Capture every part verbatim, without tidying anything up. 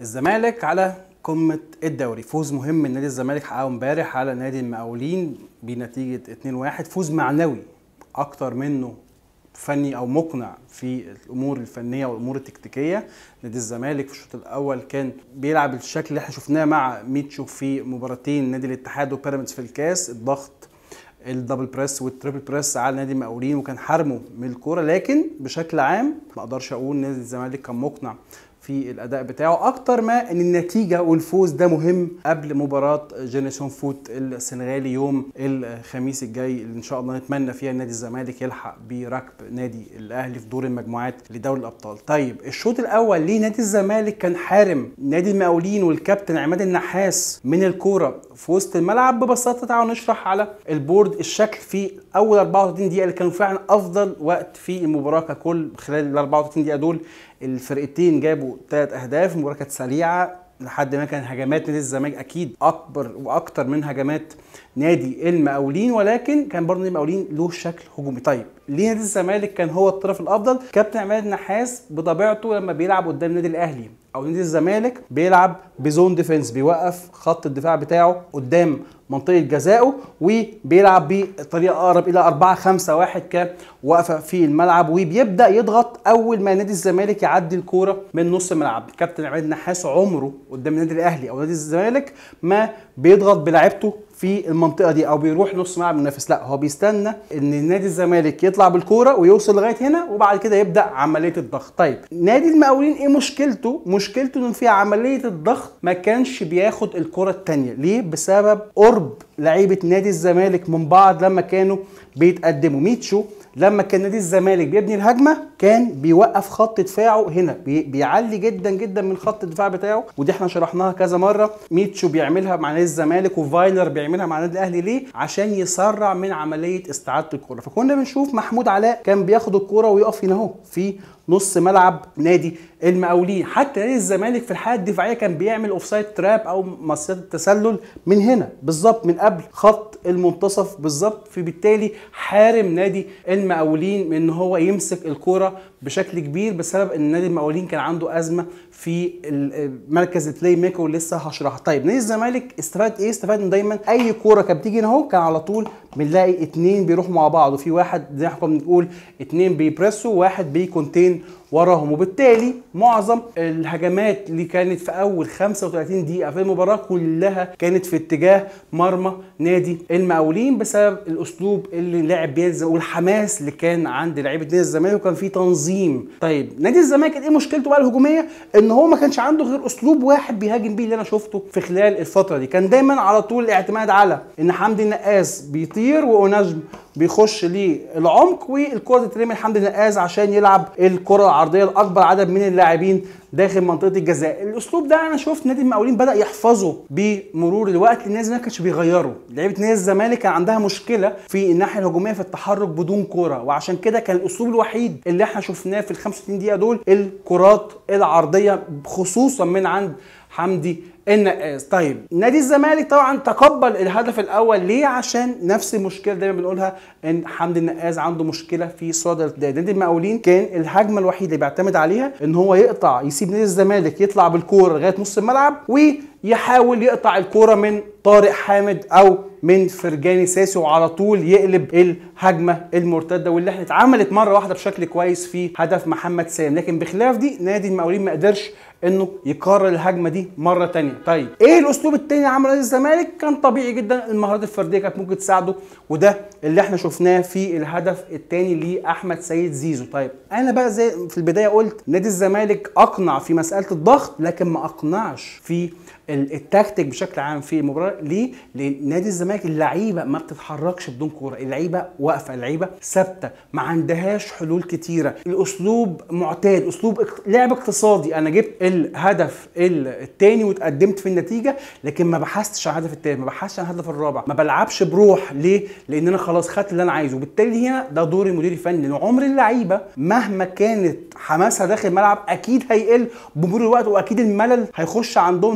الزمالك على قمة الدوري، فوز مهم من نادي الزمالك حققه امبارح على نادي المقاولين بنتيجة اتنين واحد، فوز معنوي اكتر منه فني او مقنع في الامور الفنيه والامور التكتيكيه. نادي الزمالك في الشوط الاول كان بيلعب الشكل اللي احنا شفناه مع ميتشو في مباراتين نادي الاتحاد وبيراميدز في الكاس، الضغط الدبل بريس والتريبل بريس على نادي المقاولين وكان حرمه من الكوره، لكن بشكل عام ما اقدرش اقول نادي الزمالك كان مقنع في الاداء بتاعه اكتر ما ان النتيجه والفوز ده مهم قبل مباراه جينيسون فوت السنغالي يوم الخميس الجاي اللي ان شاء الله نتمنى فيها نادي الزمالك يلحق بركب نادي الاهلي في دور المجموعات لدوري الابطال. طيب الشوط الاول ليه نادي الزمالك كان حارم نادي المقاولين والكابتن عماد النحاس من الكوره في وسط الملعب؟ ببساطه تعالوا نشرح على البورد الشكل في اول اربعة وتلاتين دقيقه اللي كانوا فعلا افضل وقت في المباراه ككل. خلال ال اربعة وتلاتين دقيقه دول الفرقتين جابوا ثلاث اهداف، المباراه كانت سريعه لحد ما كان هجمات نادي الزمالك اكيد اكبر واكتر من هجمات نادي المقاولين، ولكن كان برضه نادي المقاولين له شكل هجومي. طيب ليه نادي الزمالك كان هو الطرف الافضل؟ كابتن عماد النحاس بطبيعته لما بيلعب قدام نادي الاهلي او نادي الزمالك بيلعب بزون ديفنس، بيوقف خط الدفاع بتاعه قدام منطقه جزائه وبيلعب بطريقه اقرب الى أربعة خمسة واحد كوقفه في الملعب، وبيبدا يضغط اول ما نادي الزمالك يعدي الكوره من نص الملعب. كابتن عماد النحاس عمره قدام النادي الاهلي او نادي الزمالك ما بيضغط بلاعيبته في المنطقه دي او بيروح نص ملعب المنافس، لا هو بيستنى ان نادي الزمالك يطلع بالكوره ويوصل لغايه هنا وبعد كده يبدا عمليه الضغط. طيب نادي المقاولين ايه مشكلته؟ مشكلته انه في عمليه الضغط ما كانش بياخد الكره الثانيه. ليه؟ بسبب قرب لعيبه نادي الزمالك من بعض لما كانوا بيتقدموا. ميتشو لما كان نادي الزمالك بيبني الهجمه كان بيوقف خط دفاعه هنا، بي بيعلي جدا جدا من خط الدفاع بتاعه، ودي احنا شرحناها كذا مره. ميتشو بيعملها مع نادي الزمالك وفايلر بيعملها مع نادي الاهلي. ليه؟ عشان يسرع من عمليه استعاده الكره. فكنا بنشوف محمود علاء كان بياخد الكره ويقف هنا اهو في نص ملعب نادي المقاولين. حتى نادي الزمالك في الحاله الدفاعيه كان بيعمل اوفسايد تراب او مصيدة التسلل من هنا بالظبط، من قبل خط المنتصف بالظبط، فبالتالي حارم نادي المقاولين من ان هو يمسك الكوره بشكل كبير بسبب ان نادي المقاولين كان عنده ازمه في مركز البلاي ميكر ولسه هشرحها. طيب نادي الزمالك استفاد ايه؟ استفاد ان دايما اي كوره كانت بتيجي هنا اهو كان على طول بنلاقي اتنين بيروحوا مع بعض، وفي واحد زي ما احنا كنا بنقول اتنين بيبرسوا وواحد بيكونتين وراهم، وبالتالي معظم الهجمات اللي كانت في اول خمسة وتلاتين دقيقه في المباراه كلها كانت في اتجاه مرمى نادي المقاولين بسبب الاسلوب اللي لعب بيه والحماس اللي كان عند لعيبه نادي الزمالك وكان في تنظيم. طيب نادي الزمالك ايه مشكلته بقى الهجوميه؟ ان هو ما كانش عنده غير اسلوب واحد بيهاجم بيه اللي انا شفته في خلال الفتره دي. كان دايما على طول الاعتماد على ان حمدي النقاس بيطير ونجم بيخش للعمق والكره تترمي لحمدي النقاس عشان يلعب الكره العرضيه لاكبر عدد من اللاعبين داخل منطقه الجزاء. الاسلوب ده انا شفت نادي المقاولين بدا يحفظه بمرور الوقت لان الناس ما كانش بيغيره. لعيبه نادي الزمالك كان عندها مشكله في الناحيه الهجوميه في التحرك بدون كوره، وعشان كده كان الاسلوب الوحيد اللي احنا شفناه في ال خمسة وتلاتين دقيقه دول الكرات العرضيه خصوصا من عند حمدي النقاس. طيب نادي الزمالك طبعا تقبل الهدف الاول. ليه؟ عشان نفس المشكله دايما بنقولها ان حمدي النقاس عنده مشكله في صدر الارتداد. نادي المقاولين كان الهجمه الوحيده اللي بيعتمد عليها ان هو يقطع يسيب نادي الزمالك يطلع بالكوره لغايه نص الملعب ويحاول يقطع الكوره من طارق حامد او من فرجاني ساسي وعلى طول يقلب الهجمه المرتده واللي احنا اتعملت مره واحده بشكل كويس في هدف محمد سالم. لكن بخلاف دي نادي المقاولين ما قدرش انه يكرر الهجمه دي مره ثانيه. طيب ايه الاسلوب الثاني عمل نادي الزمالك؟ كان طبيعي جدا المهارات الفرديه كانت ممكن تساعده، وده اللي احنا شفناه في الهدف الثاني لاحمد سيد زيزو. طيب انا بقى زي في البدايه قلت نادي الزمالك اقنع في مساله الضغط لكن ما اقنعش في التكتيك بشكل عام في المباراه. ليه؟ لان نادي الزمالك اللعيبه ما بتتحركش بدون كوره، اللعيبه واقفه، اللعيبه ثابته، ما عندهاش حلول كتيره، الاسلوب معتاد، اسلوب لعب اقتصادي. انا جبت الهدف الثاني وتقدمت في النتيجه لكن ما بحثتش عن الهدف الثالث، ما بحثتش عن الهدف الرابع، ما بلعبش بروح. ليه؟ لان انا خلاص خدت اللي انا عايزه. وبالتالي هنا ده دور المدير الفني، لان عمر اللعيبه مهما كانت حماسها داخل الملعب اكيد هيقل بمرور الوقت، واكيد الملل هيخش عندهم ان هم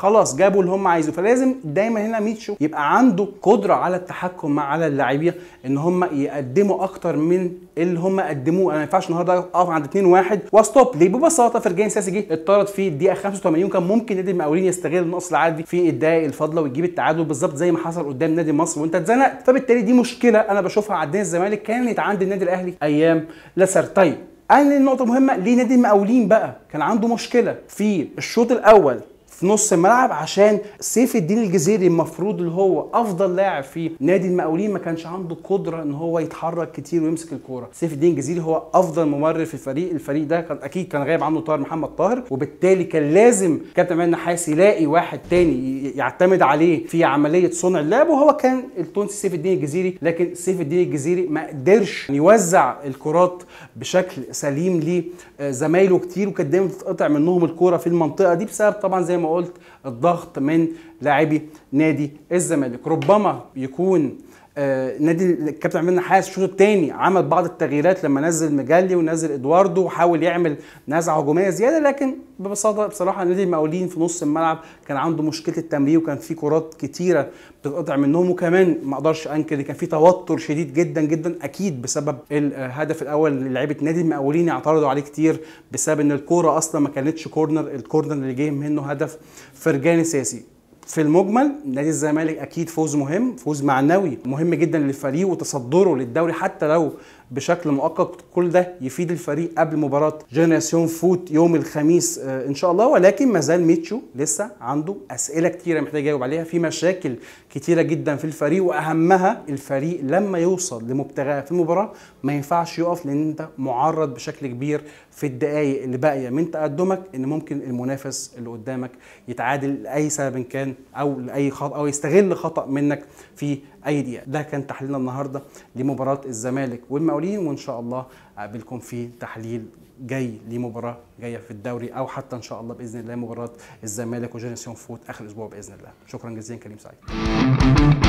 فخلاص جابوا اللي هم عايزوه. فلازم دايما هنا ميتشو يبقى عنده قدره على التحكم مع على اللاعبين ان هم يقدموا اكتر من اللي هم قدموه. انا ما ينفعش النهارده اقف عند اتنين واحد واستوب. ليه؟ ببساطه فرجاني ساسي جه اتطرد في الدقيقه خمسة وتمانين، وكان ممكن نادي المقاولين يستغل النقص العددي في الدقائق الفاضله ويجيب التعادل بالظبط زي ما حصل قدام نادي مصر وانت اتزنقت. فبالتالي دي مشكله انا بشوفها عند نادي الزمالك كانت عند النادي الاهلي ايام لاسار. طيب انا النقطه مهمه ليه نادي المقاولين بقى كان عنده مشكله في الشوط الاول في نص الملعب، عشان سيف الدين الجزيري المفروض اللي هو افضل لاعب في نادي المقاولين ما كانش عنده قدره ان هو يتحرك كتير ويمسك الكوره. سيف الدين الجزيري هو افضل ممرر في الفريق، الفريق ده كان اكيد كان غايب عنه طاهر محمد طاهر، وبالتالي كان لازم كابتن عماد النحاس يلاقي واحد تاني يعتمد عليه في عمليه صنع اللعب، وهو كان التونسي سيف الدين الجزيري. لكن سيف الدين الجزيري ما قدرش يوزع الكرات بشكل سليم لزمايله كتير، وكانت دايما بتتقطع منهم الكوره في المنطقه دي بسبب طبعا زي ما قلت الضغط من لاعبي نادي الزمالك. ربما يكون آه نادي الكابتن عماد النحاس الشوط الثاني عمل بعض التغييرات لما نزل مجلي ونزل ادواردو وحاول يعمل نزعه هجوميه زياده، لكن ببساطه بصراحه نادي المقاولين في نص الملعب كان عنده مشكله التمرير وكان في كرات كتيره بتتقطع منهم، وكمان ما اقدرش انكر كان في توتر شديد جدا جدا اكيد بسبب الهدف الاول اللي لعيبه نادي المقاولين اعترضوا عليه كتير بسبب ان الكوره اصلا ما كانتش كورنر، الكورنر اللي جه منه هدف فرجاني ساسي. في المجمل نادي الزمالك اكيد فوز مهم، فوز معنوي مهم جدا للفريق وتصدره للدوري حتى لو بشكل مؤقت، كل ده يفيد الفريق قبل مباراه جنراسيون فوت يوم الخميس آه ان شاء الله. ولكن ما زال ميتشو لسه عنده اسئله كتيره محتاج يجاوب عليها، في مشاكل كتيره جدا في الفريق، واهمها الفريق لما يوصل لمبتغاه في المباراه ما ينفعش يقف، لان انت معرض بشكل كبير في الدقائق اللي باقيه من تقدمك ان ممكن المنافس اللي قدامك يتعادل لاي سبب كان او لاي خطا او يستغل خطا منك في اي دقيقه. ده كان تحليلنا النهارده لمباراه الزمالك والمقاولين، وان شاء الله اقابلكم في تحليل جاي لمباراه جايه في الدوري او حتى ان شاء الله باذن الله مباراه الزمالك وجنراسيون فوت اخر اسبوع باذن الله. شكرا جزيلا كريم سعيد.